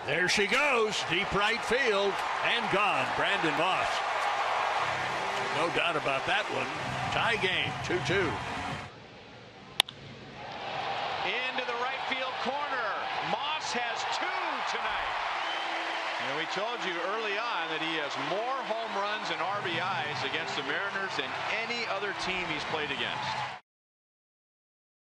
There she goes, deep right field, and gone. Brandon Moss. No doubt about that one. Tie game, 2-2. Into the right field corner. Moss has 2 tonight. And we told you early on that he has more home runs and RBIs against the Mariners than any other team he's played against.